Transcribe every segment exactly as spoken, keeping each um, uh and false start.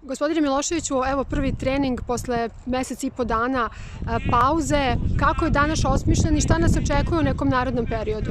Gospodine Miloševiću, evo prvi trening posle mesec i po dana pauze. Kako je danas osmišljen i šta nas očekuje u nekom narednom periodu?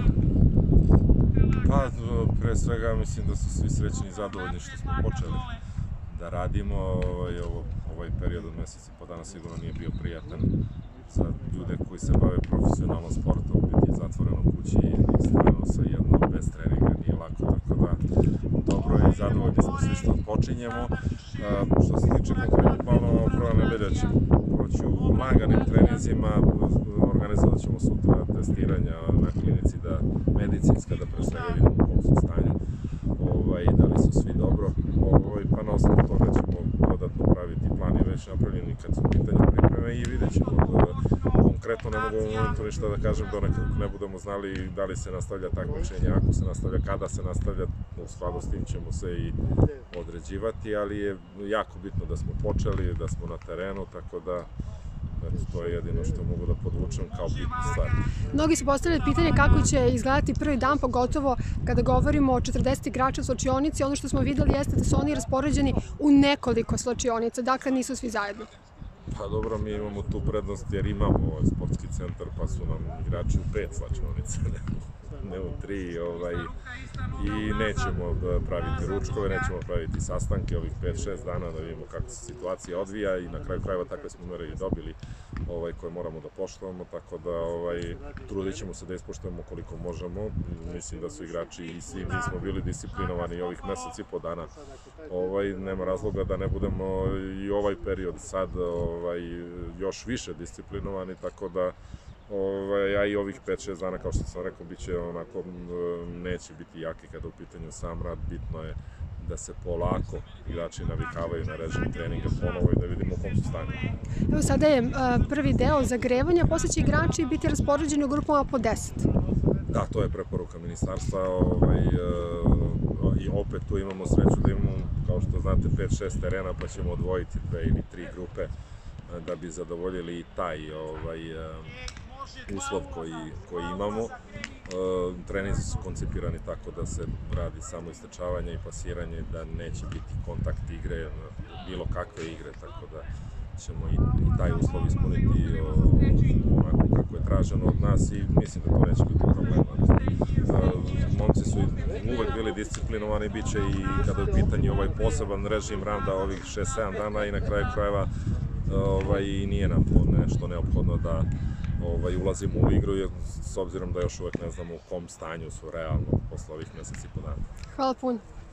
Pa, pre svega mislim da su svi srećni i zadovoljni što smo počeli da radimo. Ovaj period od mesec i po dana sigurno nije bio prijatan za ljude koji se bave profesionalno sportom. Biti zatvoreno u kući i stvarno sa jednom bez treninga nije lako, tako da dobro je i zadovoljni smo svi što počinjemo. Što se tiče konkretnog plana, prva nedelja ćemo proći u laganim treninzima, organizovat ćemo sutra testiranja na klinici, da medicinska, da pre svega vidimo u kom su stanju, da li su svi dobro, pa na osnovu toga ćemo dodatno praviti plan i već napravljeni kad su pitanje pripreme i vidjet ćemo. Konkretno ne mogu u momentu ništa da kažem dok ne budemo znali da li se nastavlja takmičenje, ako se nastavlja, kada se nastavlja, u skladu s tim ćemo se i određivati, ali je jako bitno da smo počeli, da smo na terenu, tako da to je jedino što mogu da podvučem kao bitnu stvar. Mnogi su postavili pitanje kako će izgledati prvi dan, pogotovo kada govorimo o četrdeset igrača u slačionici. Ono što smo videli jeste da su oni raspoređeni u nekoliko slačionica, dakle nisu svi zajedno. Pa dobro, mi imamo tu prednost jer imamo ovaj sportski centar, pa su nam igrači u pet slačionica, ne u tri, i nećemo praviti ručkove, nećemo praviti sastanke ovih pet šest dana da vidimo kako se situacija odvija i na kraju krajeva takve smo mere i dobili koje moramo da poštujemo, tako da trudit ćemo se da ispoštujemo koliko možemo. Mislim da su igrači i svi mi smo bili disciplinovani ovih mesec i po dana, nema razloga da ne budemo i ovaj period sad još više disciplinovani, tako da a i ovih pet šest dana, kao što sam rekao, bit će onako, neće biti jaki kada u pitanju sam rad. Bitno je da se polako igrači navikavaju na režim treninga ponovo i da vidimo u kom su stanju. Evo sada je prvi deo zagrevanja, posle će igrači biti raspoređeni u grupama po deset. Da, to je preporuka ministarstva i opet tu imamo sreću da imamo, kao što znate, pet šest terena, pa ćemo odvojiti dve ili tri grupe da bi zadovoljili i taj uslov koji imamo. Treninzi su koncipirani tako da se radi samo istrčavanje i pasiranje, da neće biti kontakt igre, bilo kakve igre, tako da ćemo i taj uslov ispuniti onako kako je traženo od nas i mislim da to neće biti problem. Momci su uvek bili disciplinovani, bit će i kada je u pitanju ovaj poseban režim rada ovih šest sedam dana i na kraju krajeva i nije nam nešto neophodno da ulazimo u igru, s obzirom da još uvek ne znamo u kom stanju su realno posle ovih meseci i po dana. Hvala puno.